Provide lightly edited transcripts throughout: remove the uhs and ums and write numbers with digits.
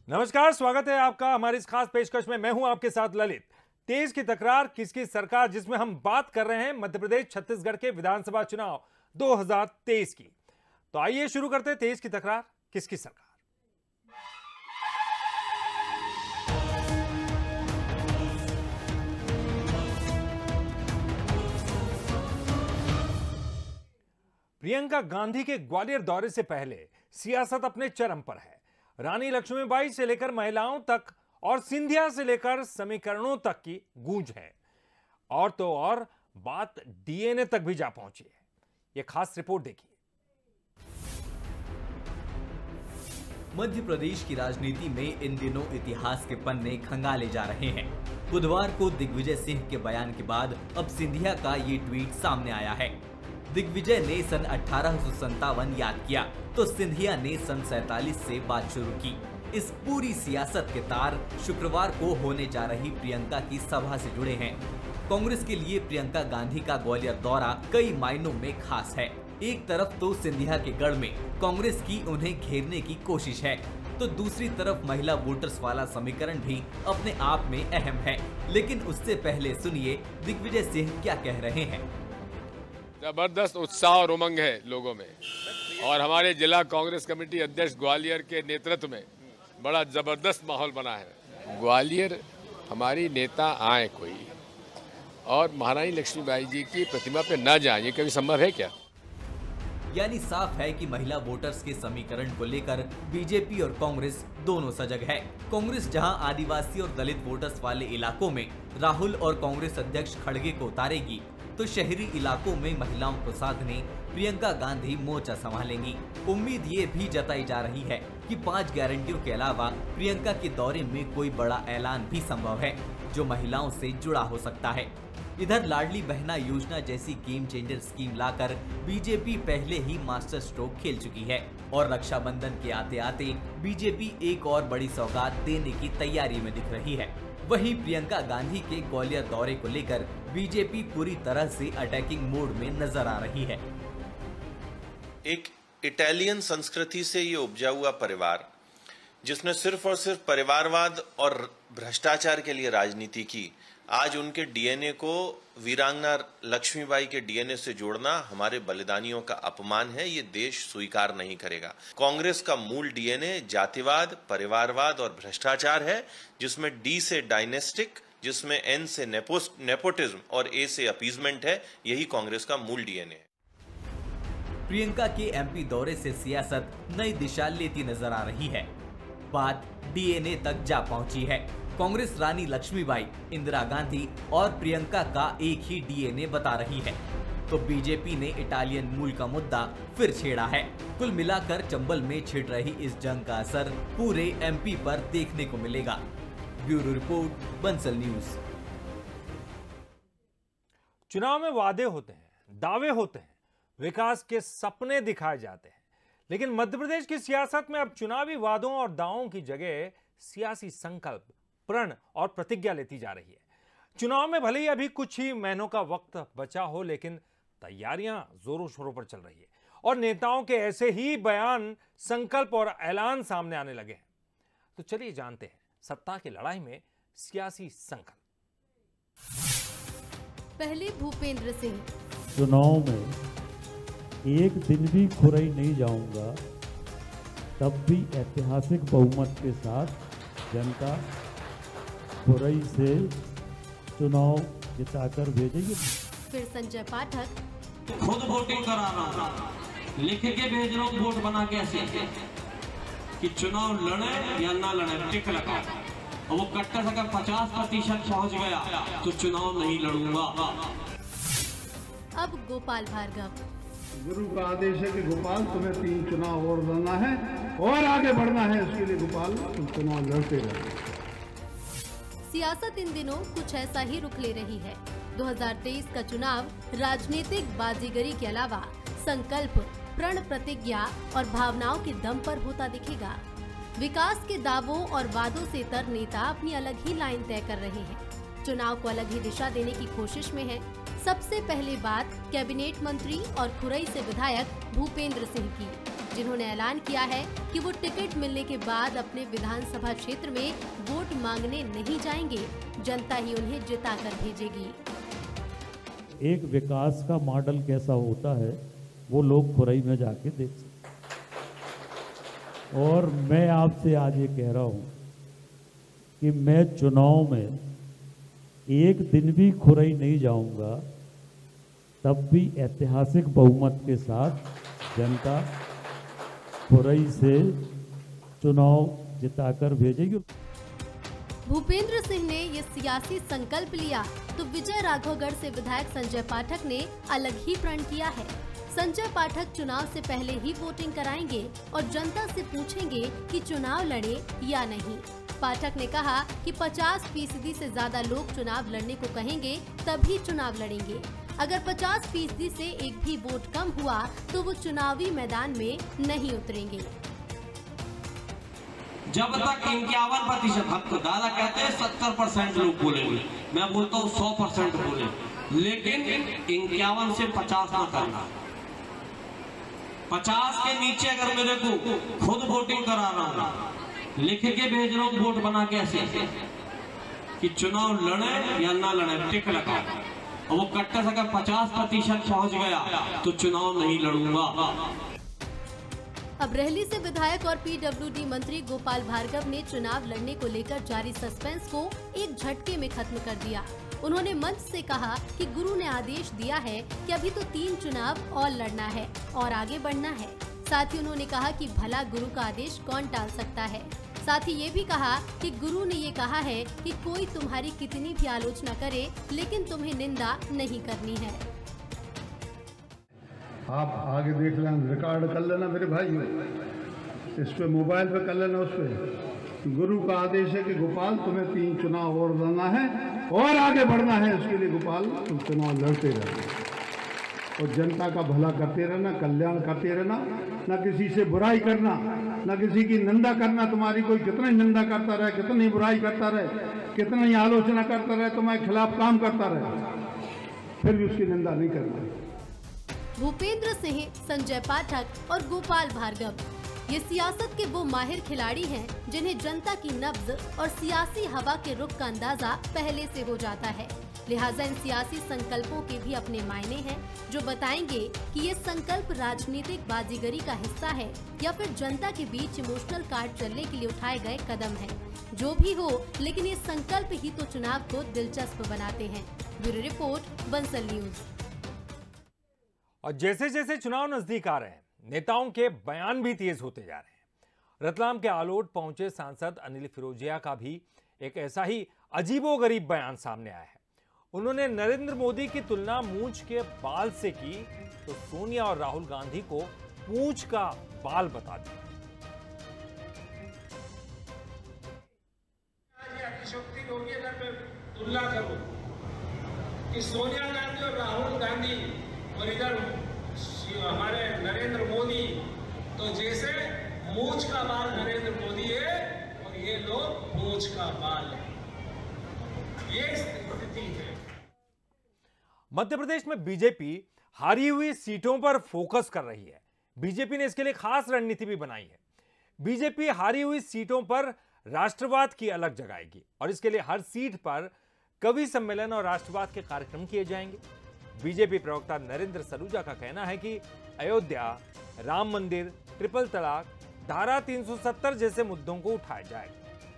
नमस्कार, स्वागत है आपका हमारी इस खास पेशकश में। मैं हूं आपके साथ ललित। तेज की तकरार किसकी सरकार, जिसमें हम बात कर रहे हैं मध्य प्रदेश छत्तीसगढ़ के विधानसभा चुनाव 2023 की। तो आइए शुरू करते हैं तेज की तकरार किसकी सरकार। प्रियंका गांधी के ग्वालियर दौरे से पहले सियासत अपने चरम पर है। रानी लक्ष्मीबाई से लेकर महिलाओं तक और सिंधिया से लेकर समीकरणों तक की गूंज है। और तो और बात डीएनए तक भी जा पहुंची है। यह खास रिपोर्ट देखिए। मध्य प्रदेश की राजनीति में इन दिनों इतिहास के पन्ने खंगाले जा रहे हैं। बुधवार को दिग्विजय सिंह के बयान के बाद अब सिंधिया का ये ट्वीट सामने आया है। दिग्विजय ने सन 1857 याद किया तो सिंधिया ने सन 47 से बात शुरू की। इस पूरी सियासत के तार शुक्रवार को होने जा रही प्रियंका की सभा से जुड़े हैं। कांग्रेस के लिए प्रियंका गांधी का ग्वालियर दौरा कई मायनों में खास है। एक तरफ तो सिंधिया के गढ़ में कांग्रेस की उन्हें घेरने की कोशिश है, तो दूसरी तरफ महिला वोटर्स वाला समीकरण भी अपने आप में अहम है। लेकिन उससे पहले सुनिए दिग्विजय सिंह क्या कह रहे हैं। जबरदस्त उत्साह और उमंग है लोगों में, और हमारे जिला कांग्रेस कमेटी अध्यक्ष ग्वालियर के नेतृत्व में बड़ा जबरदस्त माहौल बना है। ग्वालियर हमारी नेता आए कोई और महारानी लक्ष्मीबाई जी की प्रतिमा पे न जाए, ये कभी संभव है क्या? यानी साफ है कि महिला वोटर्स के समीकरण को लेकर बीजेपी और कांग्रेस दोनों सजग है। कांग्रेस जहां आदिवासी और दलित वोटर्स वाले इलाकों में राहुल और कांग्रेस अध्यक्ष खड़गे को उतारेगी, तो शहरी इलाकों में महिलाओं को साधने प्रियंका गांधी मोर्चा संभालेंगी। उम्मीद ये भी जताई जा रही है कि 5 गारंटियों के अलावा प्रियंका के दौरे में कोई बड़ा ऐलान भी संभव है जो महिलाओं से जुड़ा हो सकता है। इधर लाडली बहना योजना जैसी गेम चेंजर स्कीम लाकर बीजेपी पहले ही मास्टर स्ट्रोक खेल चुकी है और रक्षाबंधन के आते आते बीजेपी एक और बड़ी सौगात देने की तैयारी में दिख रही है। वहीं प्रियंका गांधी के ग्वालियर दौरे को लेकर बीजेपी पूरी तरह से अटैकिंग मोड में नजर आ रही है। एक इटालियन संस्कृति से ये उपजा हुआ परिवार, जिसने सिर्फ और सिर्फ परिवारवाद और भ्रष्टाचार के लिए राजनीति की, आज उनके डीएनए को वीरांगना लक्ष्मीबाई के डीएनए से जोड़ना हमारे बलिदानियों का अपमान है। ये देश स्वीकार नहीं करेगा। कांग्रेस का मूल डीएनए जातिवाद, परिवारवाद और भ्रष्टाचार है, जिसमें डी से डायनेस्टिक, जिसमें एन से नेपोटिज्म और ए से अपीजमेंट है। यही कांग्रेस का मूल डीएनए है। प्रियंका के एमपी दौरे से सियासत नई दिशा लेती नजर आ रही है। बात डीएनए तक जा पहुंची है। कांग्रेस रानी लक्ष्मीबाई, इंदिरा गांधी और प्रियंका का एक ही डीएनए बता रही है, तो बीजेपी ने इटालियन मूल का मुद्दा फिर छेड़ा है। कुल मिलाकर चंबल में छिड़ रही इस जंग का असर पूरे एमपी पर देखने को मिलेगा। Bureau report, Bansal News. चुनाव में वादे होते हैं, दावे होते हैं, विकास के सपने दिखाए जाते हैं, लेकिन मध्य प्रदेश की सियासत में अब चुनावी वादों और दावों की जगह सियासी संकल्प, प्रण और प्रतिज्ञा लेती जा रही है। चुनाव में भले ही अभी कुछ ही महीनों का वक्त बचा हो, लेकिन तैयारियां जोरों शोरों पर चल रही है और नेताओं के ऐसे ही बयान, संकल्प और ऐलान सामने आने लगे हैं। तो चलिए जानते हैं सत्ता की लड़ाई में सियासी संकल्प। पहले भूपेंद्र सिंह। चुनाव में एक दिन भी खुरई नहीं जाऊंगा, तब भी ऐतिहासिक बहुमत के साथ जनता खुरई से चुनाव जिताकर भेजेगी। फिर संजय पाठक। खुद वोटिंग कराना, लिख के भेज लो वोट बना के ऐसे कि चुनाव लड़े या ना लड़े, टिक लगाओ। और वो कट्टर से अगर 50% पहुंच गया तो चुनाव नहीं लड़ूंगा। अब गोपाल भार्गव। गुरु का आदेश है कि गोपाल तुम्हें 3 चुनाव और लड़ना है और आगे बढ़ना है। इसके लिए गोपाल तुम चुनाव लड़ते रहो। सियासत इन दिनों कुछ ऐसा ही रुख ले रही है। 2023 का चुनाव राजनीतिक बाजीगरी के अलावा संकल्प, प्रण प्रतिज्ञा और भावनाओं के दम पर होता दिखेगा। विकास के दावों और वादों से तर नेता अपनी अलग ही लाइन तय कर रहे हैं। चुनाव को अलग ही दिशा देने की कोशिश में है। सबसे पहले बात कैबिनेट मंत्री और खुरई से विधायक भूपेंद्र सिंह की। जिन्होंने ऐलान किया है कि वो टिकट मिलने के बाद अपने विधानसभा क्षेत्र में वोट मांगने नहीं जाएंगे, जनता ही उन्हें जिताकर भेजेगी। एक विकास का मॉडल कैसा होता है वो लोग खुरई में जाके देख सकते। और मैं आपसे आज ये कह रहा हूं कि मैं चुनाव में एक दिन भी खुरई नहीं जाऊंगा, तब भी ऐतिहासिक बहुमत के साथ जनता खुरई से चुनाव जिताकर भेजेगी। भूपेंद्र सिंह ने ये सियासी संकल्प लिया तो विजय राघवगढ़ से विधायक संजय पाठक ने अलग ही प्रण किया है। संजय पाठक चुनाव से पहले ही वोटिंग कराएंगे और जनता से पूछेंगे कि चुनाव लड़े या नहीं। पाठक ने कहा कि 50% से ज्यादा लोग चुनाव लड़ने को कहेंगे तभी चुनाव लड़ेंगे। अगर 50% से एक भी वोट कम हुआ तो वो चुनावी मैदान में नहीं उतरेंगे। जब तक 51%, हम तो दादा कहते हैं 70% लोग बोलेंगे, मैं बोलता हूँ 100% बोले, लेकिन 51 से 50 ना करना। 50 के नीचे अगर मेरे को खुद वोटिंग करा रहा हूँ, लिख के भेज रहा हूँ वोट बना के ऐसे कि चुनाव लड़े या ना लड़े, टिक लगाओ, और वो कट्टे से अगर 50% पहुंच गया तो चुनाव नहीं लड़ूंगा। अब रेहली से विधायक और पीडब्ल्यूडी मंत्री गोपाल भार्गव ने चुनाव लड़ने को लेकर जारी सस्पेंस को एक झटके में खत्म कर दिया। उन्होंने मंच से कहा कि गुरु ने आदेश दिया है कि अभी तो 3 चुनाव और लड़ना है और आगे बढ़ना है। साथ ही उन्होंने कहा कि भला गुरु का आदेश कौन टाल सकता है। साथ ही ये भी कहा कि गुरु ने ये कहा है कि कोई तुम्हारी कितनी भी आलोचना करे, लेकिन तुम्हें निंदा नहीं करनी है। आप आगे देख लेना, रिकॉर्ड कर लेना मेरे भाई, इस पे मोबाइल पे कर लेना। उस पे गुरु का आदेश है कि गोपाल तुम्हें 3 चुनाव और लड़ना है और आगे बढ़ना है, उसके लिए गोपाल तुम चुनाव लड़ते रहना और जनता का भला करते रहना, कल्याण करते रहना, ना किसी से बुराई करना, ना किसी की निंदा करना। तुम्हारी कोई कितना ही निंदा करता रहे, कितनी बुराई करता रहे, कितना ही आलोचना करता रहे, तुम्हारे खिलाफ काम करता रहे, फिर भी उसकी निंदा नहीं करना। भूपेंद्र सिंह, संजय पाठक और गोपाल भार्गव ये सियासत के वो माहिर खिलाड़ी हैं जिन्हें जनता की नब्ज और सियासी हवा के रुख का अंदाजा पहले से हो जाता है। लिहाजा इन सियासी संकल्पों के भी अपने मायने हैं, जो बताएंगे कि ये संकल्प राजनीतिक बाजीगरी का हिस्सा है या फिर जनता के बीच इमोशनल कार्ड चलने के लिए उठाए गए कदम है। जो भी हो, लेकिन ये संकल्प ही तो चुनाव को दिलचस्प बनाते हैं। Bureau report, Bansal News. और जैसे जैसे चुनाव नजदीक आ रहे हैं, नेताओं के बयान भी तेज होते जा रहे हैं। रतलाम के आलोट पहुंचे सांसद अनिल फिरोजिया का भी एक ऐसा ही अजीबोगरीब बयान सामने आया है। उन्होंने नरेंद्र मोदी की तुलना मूंछ के बाल से की तो सोनिया और राहुल गांधी को पूंछ का बाल बता दिया। अतिशक्ति होगी अगर मैं तुलना करूं कि सोनिया गांधी और राहुल गांधी और इधर हमारे नरेंद्र मोदी, तो जैसे मूंछ का बाल नरेंद्र मोदी है और ये लोग पूंछ का बाल है, ये स्थिति है। मध्य प्रदेश में बीजेपी हारी हुई सीटों पर फोकस कर रही है। बीजेपी ने इसके लिए खास रणनीति भी बनाई है। बीजेपी हारी हुई सीटों पर राष्ट्रवाद की अलग जगाएगी और इसके लिए हर सीट पर कवि सम्मेलन और राष्ट्रवाद के कार्यक्रम किए जाएंगे। बीजेपी प्रवक्ता नरेंद्र सलूजा का कहना है कि अयोध्या, राम मंदिर, ट्रिपल तलाक, धारा 370 जैसे मुद्दों को उठाया जाएगा।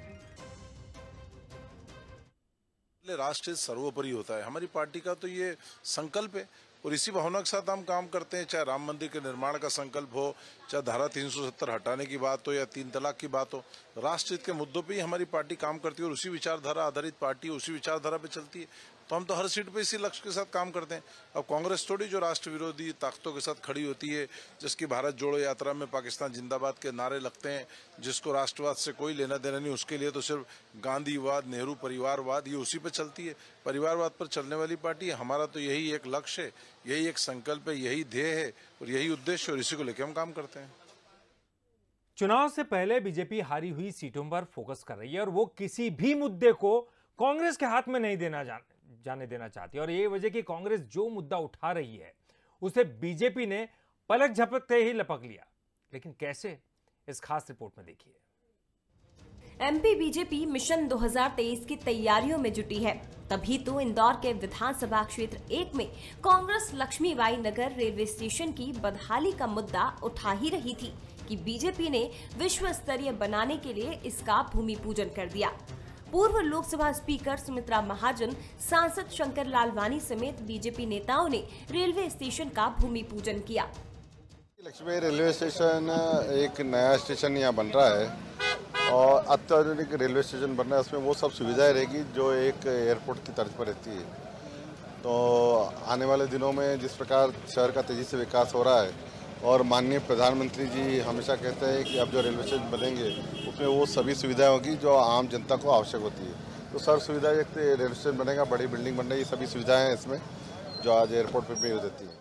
राष्ट्र सर्वोपरि होता है, हमारी पार्टी का तो ये संकल्प है और इसी भावना के साथ हम काम करते हैं। चाहे राम मंदिर के निर्माण का संकल्प हो, चाहे धारा 370 हटाने की बात हो या 3 तलाक की बात हो, राष्ट्र हित के मुद्दों पे ही हमारी पार्टी काम करती है और उसी विचारधारा आधारित पार्टी उसी विचारधारा पे चलती है। तो हम तो हर सीट पे इसी लक्ष्य के साथ काम करते हैं। अब कांग्रेस थोड़ी जो राष्ट्र विरोधी ताकतों के साथ खड़ी होती है, जिसकी भारत जोड़ो यात्रा में पाकिस्तान जिंदाबाद के नारे लगते हैं, जिसको राष्ट्रवाद से कोई लेना देना नहीं, उसके लिए तो सिर्फ गांधीवाद, नेहरू परिवारवाद, ये उसी पे चलती है। परिवारवाद पर चलने वाली पार्टी है। हमारा तो यही एक लक्ष्य है, यही एक संकल्प है, यही ध्येय है और यही उद्देश्य, और इसी को लेकर हम काम करते हैं। चुनाव से पहले बीजेपी हारी हुई सीटों पर फोकस कर रही है और वो किसी भी मुद्दे को कांग्रेस के हाथ में नहीं जाने देना चाहती। और ये वजह कि कांग्रेस जो मुद्दा उठा रही है उसे बीजेपी ने पलक झपकते ही लपक लिया। लेकिन कैसे, इस खास रिपोर्ट में देखिए। एमपी बीजेपी मिशन 2023 की तैयारियों में जुटी है। तभी तो इंदौर के विधानसभा क्षेत्र 1 में कांग्रेस लक्ष्मीबाई नगर रेलवे स्टेशन की बदहाली का मुद्दा उठा ही रही थी कि बीजेपी ने विश्व स्तरीय बनाने के लिए इसका भूमि पूजन कर दिया। पूर्व लोकसभा स्पीकर सुमित्रा महाजन, सांसद शंकर लालवानी समेत बीजेपी नेताओं ने रेलवे स्टेशन का भूमि पूजन किया। लक्ष्मीबाई रेलवे स्टेशन एक नया स्टेशन यहाँ बन रहा है और अत्याधुनिक रेलवे स्टेशन बन रहा है। उसमें वो सब सुविधाएं रहेगी जो एक एयरपोर्ट की तर्ज पर रहती है। तो आने वाले दिनों में जिस प्रकार शहर का तेजी से विकास हो रहा है और माननीय प्रधानमंत्री जी हमेशा कहते हैं कि अब जो रेलवे स्टेशन बनेंगे उसमें वो सभी सुविधाएं होगी जो आम जनता को आवश्यक होती है। तो सर सुविधा एक रेलवे स्टेशन बनेगा, बड़ी बिल्डिंग बन रही है, सभी सुविधाएं हैं इसमें जो आज एयरपोर्ट पर भी देती है।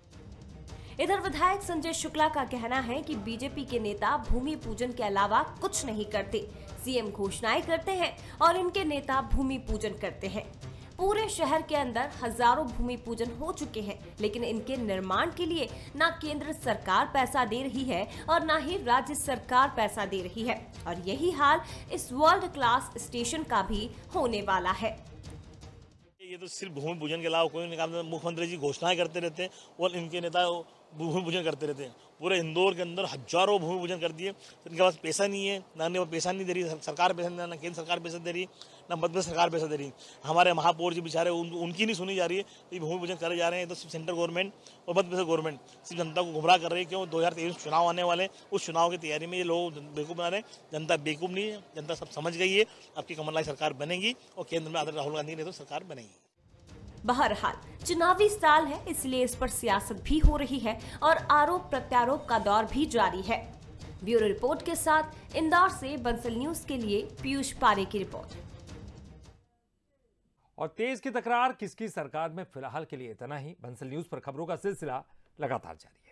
इधर विधायक संजय शुक्ला का कहना है कि बीजेपी के नेता भूमि पूजन के अलावा कुछ नहीं करते। सीएम घोषणाएं करते हैं और इनके नेता भूमि पूजन करते हैं। पूरे शहर के अंदर हजारों भूमि पूजन हो चुके हैं, लेकिन इनके निर्माण के लिए ना केंद्र सरकार पैसा दे रही है और ना ही राज्य सरकार पैसा दे रही है। और यही हाल इस वर्ल्ड क्लास स्टेशन का भी होने वाला है। ये तो सिर्फ भूमि पूजन के अलावा कोई नहीं काम। मुख्यमंत्री जी घोषणाएं करते रहते हैं और इनके नेता भूमि पूजन करते रहते हैं। पूरे इंदौर के अंदर हजारों भूमि पूजन कर दिए। इनके पास पैसा नहीं है, ना वो पैसा नहीं दे रही सरकार, पैसा नहीं, ना केंद्र सरकार पैसा दे रही, ना मध्य प्रदेश सरकार पैसा दे रही। हमारे महापौर जी बेचारे उनकी नहीं सुनी जा रही है। ये भूमि पूजन करे जा रहे हैं तो सिर्फ सेंट्रल गवर्नमेंट और मध्य प्रदेश गवर्नमेंट सिर्फ जनता को गुमराह कर रही है। क्यों? 2023 चुनाव आने वाले, उस चुनाव की तैयारी में ये लोग बेवकूफ़ बना रहे हैं। जनता बेवकूफ़ नहीं है, जनता सब समझ गई है। आपकी कमलनाथ सरकार बनेगी और केंद्र में आदरणीय राहुल गांधी ने तो सरकार बनेगी। बहरहाल चुनावी साल है, इसलिए इस पर सियासत भी हो रही है और आरोप प्रत्यारोप का दौर भी जारी है। ब्यूरो रिपोर्ट के साथ इंदौर से बंसल न्यूज के लिए पीयूष पारे की रिपोर्ट। और तेज की तकरार किसकी सरकार में फिलहाल के लिए इतना ही। बंसल न्यूज पर खबरों का सिलसिला लगातार जारी है।